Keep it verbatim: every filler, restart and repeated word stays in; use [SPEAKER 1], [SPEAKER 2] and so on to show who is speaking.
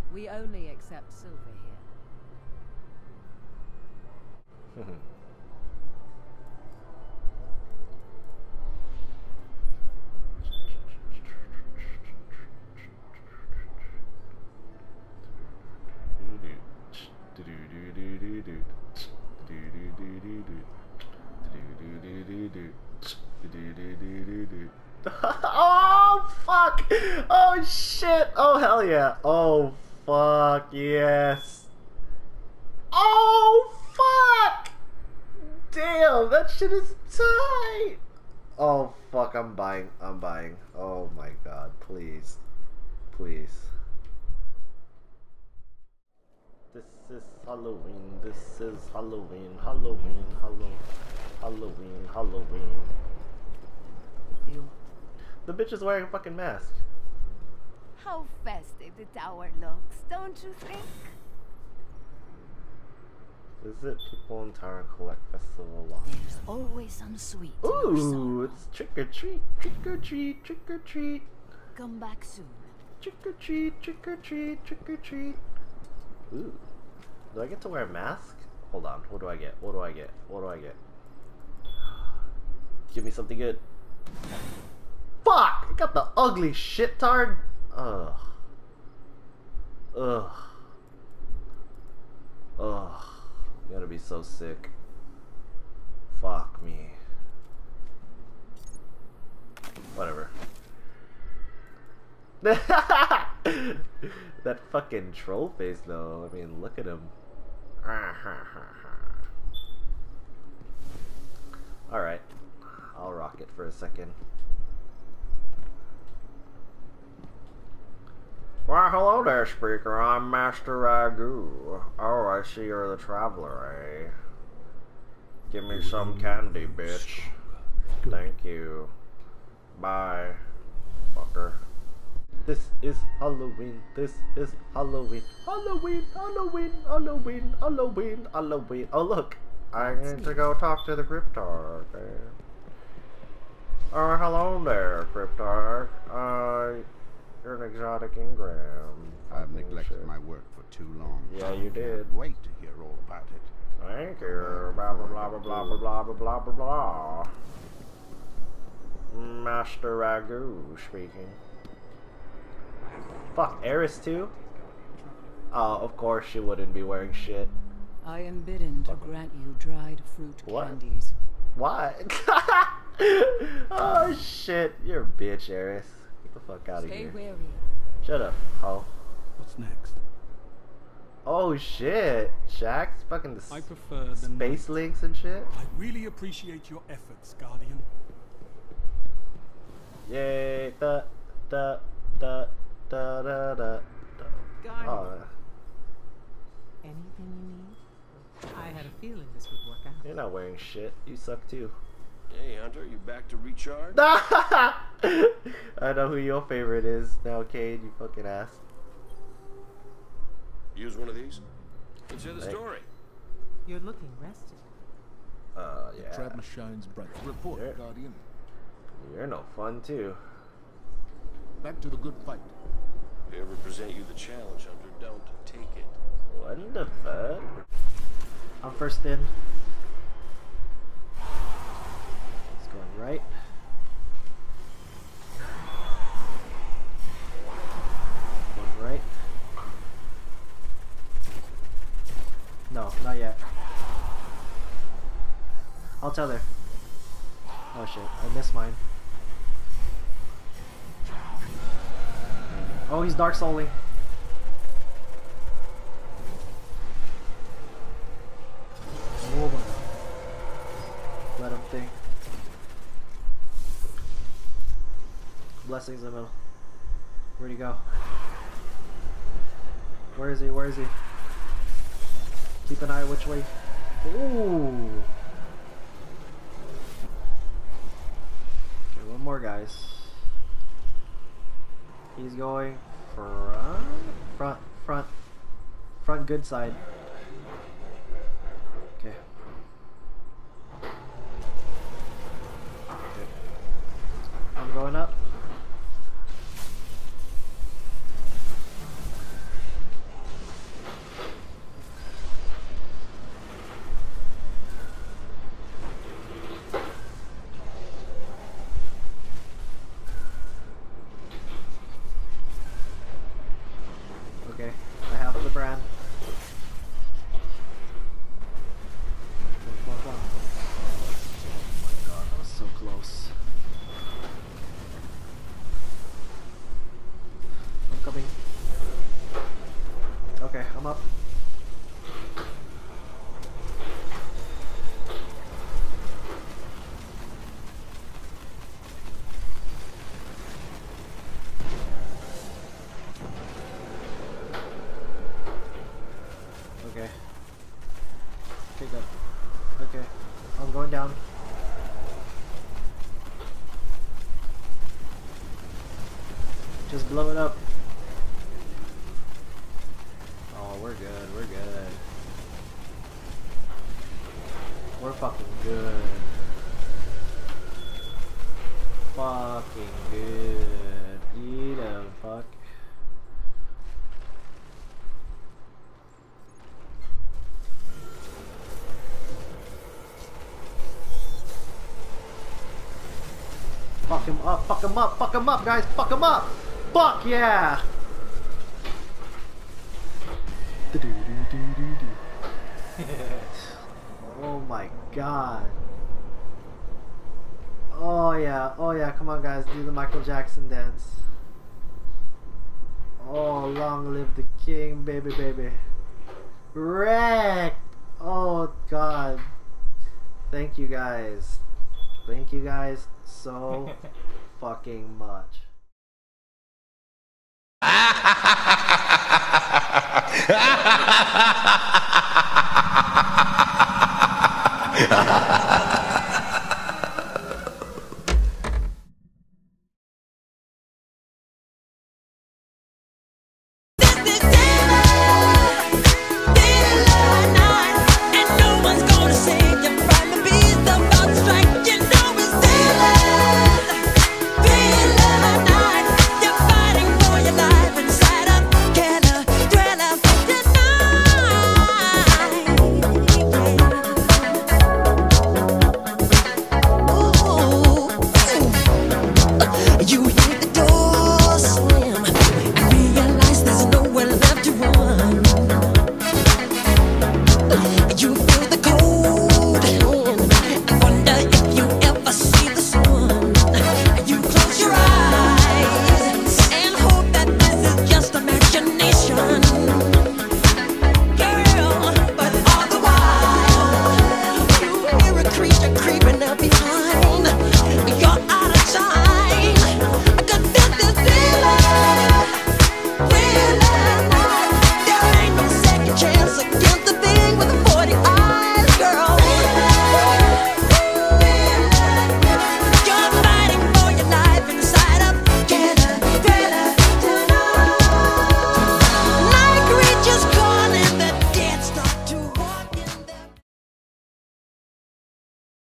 [SPEAKER 1] We only accept silver here.
[SPEAKER 2] Oh fuck! Oh shit! Oh hell yeah! Oh fuck yes! Oh fuck! Damn, that shit is tight! Oh fuck, I'm buying, I'm buying. Oh my god, please. Please. This is Halloween, this is Halloween, Halloween, Halloween, Halloween, Halloween.
[SPEAKER 1] You.
[SPEAKER 2] The bitch is wearing a fucking mask.
[SPEAKER 1] How festive the tower looks, don't you think?
[SPEAKER 2] Visit people in tower and collect festival lots.
[SPEAKER 1] There's always some sweet.
[SPEAKER 2] Ooh, it's trick or treat, trick or treat, trick or treat.
[SPEAKER 1] Come back soon.
[SPEAKER 2] Trick or treat, trick or treat, trick or treat. Ooh. Do I get to wear a mask? Hold on, what do I get? What do I get? What do I get? Give me something good. Fuck! I got the ugly shit tard. Ugh. Ugh. Ugh. You gotta be so sick. Fuck me. Whatever. That fucking troll face though. I mean, look at him. Alright. I'll rock it for a second. Well, hello there, speaker. I'm Master Ragu. Oh, I see you're the traveler, eh? Give me some candy, bitch. Thank you. Bye, fucker. This is Halloween. This is Halloween. Halloween, Halloween, Halloween, Halloween, Halloween. Oh, look. I need to go talk to the Cryptarch. Uh, hello there, Cryptarch. Uh, you're an exotic engram.
[SPEAKER 3] I've neglected my work for too long.
[SPEAKER 2] Yeah, you did.
[SPEAKER 3] Can't wait to hear all about it.
[SPEAKER 2] Thank you. Blah blah blah blah blah blah blah blah blah blah. Master Ragu speaking. Fuck, Eris too? Oh, of course she wouldn't be wearing shit.
[SPEAKER 1] I am bidden to grant you dried fruit
[SPEAKER 2] What?
[SPEAKER 1] candies.
[SPEAKER 2] What? Oh shit, you're a bitch, Eris. Get the fuck out of
[SPEAKER 1] Stay
[SPEAKER 2] here.
[SPEAKER 1] wary.
[SPEAKER 2] Shut up, ho.
[SPEAKER 4] What's next?
[SPEAKER 2] Oh shit, Shax's fucking the
[SPEAKER 4] I prefer the
[SPEAKER 2] space
[SPEAKER 4] night.
[SPEAKER 2] links and shit.
[SPEAKER 4] I really appreciate your efforts, Guardian.
[SPEAKER 2] Yay, da da da da da da.
[SPEAKER 5] Guardian.
[SPEAKER 2] Oh,
[SPEAKER 5] Anything you need? I had a feeling this would work out.
[SPEAKER 2] you're not wearing shit. You suck too.
[SPEAKER 6] Hey, Hunter, you back to recharge?
[SPEAKER 2] I know who your favorite is now, Cade. You fucking ass.
[SPEAKER 6] Use one of these? Let's hear the
[SPEAKER 2] Hey.
[SPEAKER 6] story.
[SPEAKER 5] You're looking rested.
[SPEAKER 2] Uh, yeah.
[SPEAKER 3] Traveler shines bright. Report,
[SPEAKER 2] Sure.
[SPEAKER 3] Guardian.
[SPEAKER 2] You're no fun too.
[SPEAKER 3] Back to the good fight.
[SPEAKER 6] If they ever present you the challenge, Hunter, don't take it.
[SPEAKER 2] What the fuck? I'm first in. It's going right. Going right. No, not yet. I'll tell her. Oh shit, I missed mine. Oh, he's Dark Souling. Oh my god. Let him think. Blessings in the middle. Where'd he go? Where is he? Where is he? Keep an eye which way. Ooh. Okay, one more, guys. He's going front, front, front, front. Good side. Okay. Okay. I'm going up.
[SPEAKER 7] friend. Fuck off. Oh my god, that was so close. I'm coming. Okay, I'm up. Okay. Okay, good. Okay. I'm going down. Just blow it up. Oh, we're good. We're good. We're fucking good. Fucking good. Eat a fuck. Fuck him up, fuck him up, fuck him up, guys, fuck him up! Fuck yeah! Oh my god. Oh yeah, oh yeah, come on guys, do the Michael Jackson dance. Oh, long live the king, baby, baby. Wreck! Oh god. Thank you guys. Thank you guys so fucking much.
[SPEAKER 8] Ha ha ha ha ha ha ha ha ha ha!